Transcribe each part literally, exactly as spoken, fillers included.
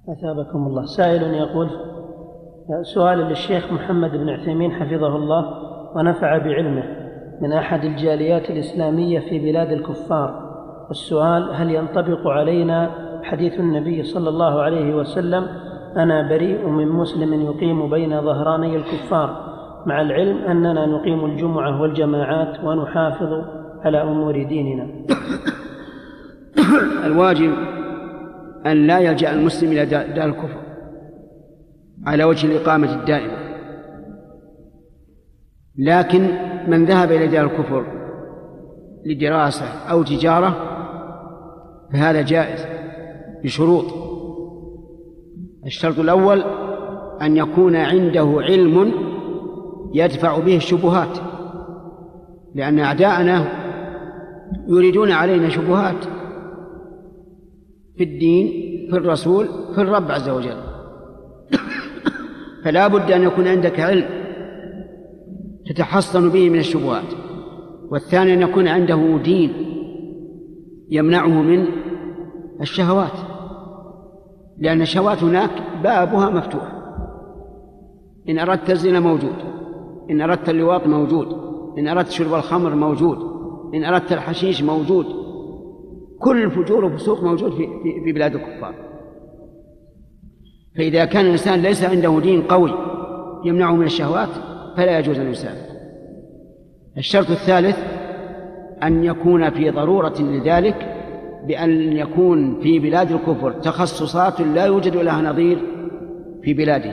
أثابكم الله. سائل يقول: سؤال للشيخ محمد بن عثيمين حفظه الله ونفع بعلمه، من أحد الجاليات الإسلامية في بلاد الكفار، والسؤال: هل ينطبق علينا حديث النبي صلى الله عليه وسلم: أنا بريء من مسلم يقيم بين ظهراني الكفار، مع العلم أننا نقيم الجمعة والجماعات ونحافظ على أمور ديننا؟ الواجب أن لا يلجأ المسلم إلى دار الكفر على وجه الإقامة الدائمة، لكن من ذهب إلى دار الكفر لدراسة أو تجارة فهذا جائز بشروط. الشرط الأول أن يكون عنده علم يدفع به الشبهات، لأن أعداءنا يريدون علينا شبهات في الدين، في الرسول، في الرب عز وجل. فلا بد أن يكون عندك علم تتحصن به من الشبهات. والثاني أن يكون عنده دين يمنعه من الشهوات، لأن الشهوات هناك بابها مفتوح. إن أردت الزنا موجود، إن أردت اللواط موجود، إن أردت شرب الخمر موجود، إن أردت الحشيش موجود، كل الفجور والفسوق موجود في, في بلاد الكفار. فإذا كان الإنسان ليس عنده دين قوي يمنعه من الشهوات فلا يجوز أن يسافر. الشرط الثالث أن يكون في ضرورة لذلك، بأن يكون في بلاد الكفر تخصصات لا يوجد لها نظير في بلاده.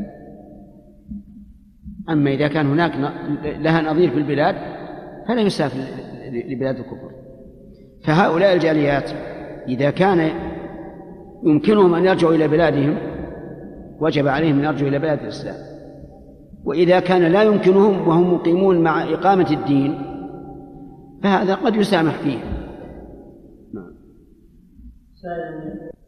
أما إذا كان هناك لها نظير في البلاد فلا يسافر لبلاد الكفر. فهؤلاء الجاليات إذا كان يمكنهم أن يرجعوا إلى بلادهم وجب عليهم أن يرجعوا إلى بلاد الإسلام، وإذا كان لا يمكنهم وهم مقيمون مع إقامة الدين فهذا قد يسامح فيه. نعم.